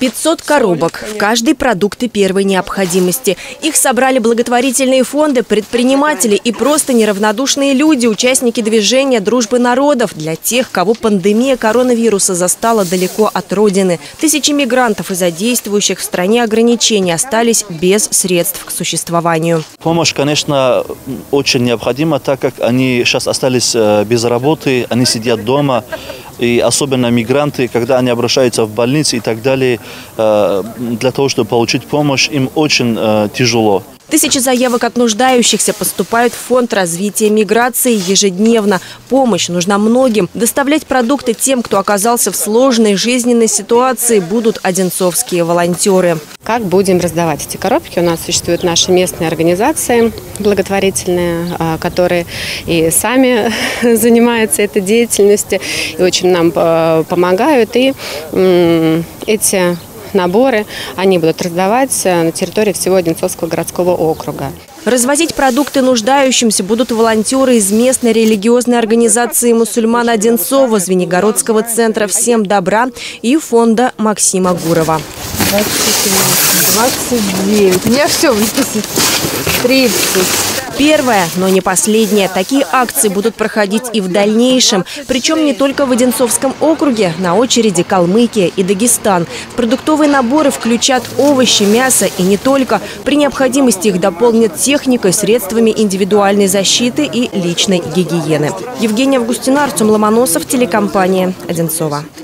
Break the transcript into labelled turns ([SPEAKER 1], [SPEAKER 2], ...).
[SPEAKER 1] 500 коробок. В каждой продукты первой необходимости. Их собрали благотворительные фонды, предприниматели и просто неравнодушные люди, участники движения «Дружбы народов», для тех, кого пандемия коронавируса застала далеко от родины. Тысячи мигрантов из-за действующих в стране ограничений остались без средств к существованию.
[SPEAKER 2] Помощь, конечно, очень необходима, так как они сейчас остались без работы, они сидят дома. И особенно мигранты, когда они обращаются в больницы и так далее, для того, чтобы получить помощь, им очень тяжело.
[SPEAKER 1] Тысячи заявок от нуждающихся поступают в Фонд развития миграции ежедневно. Помощь нужна многим. Доставлять продукты тем, кто оказался в сложной жизненной ситуации, будут одинцовские волонтеры.
[SPEAKER 3] Как будем раздавать эти коробки? У нас существуют наши местные организации благотворительные, которые и сами занимаются этой деятельностью и очень нам помогают. И эти наборы они будут раздавать на территории всего Одинцовского городского округа.
[SPEAKER 1] Развозить продукты нуждающимся будут волонтеры из местной религиозной организации мусульман Одинцова, Звенигородского центра «Всем добра» и фонда Максима Гурова.
[SPEAKER 4] 29. У меня все, 30.
[SPEAKER 1] Первая, но не последняя. Такие акции будут проходить и в дальнейшем. Причем не только в Одинцовском округе. На очереди Калмыкия и Дагестан. Продуктовые наборы включат овощи, мясо и не только. При необходимости их дополнят техникой, средствами индивидуальной защиты и личной гигиены. Евгения Августина, Артем Ломоносов, телекомпания «Одинцова».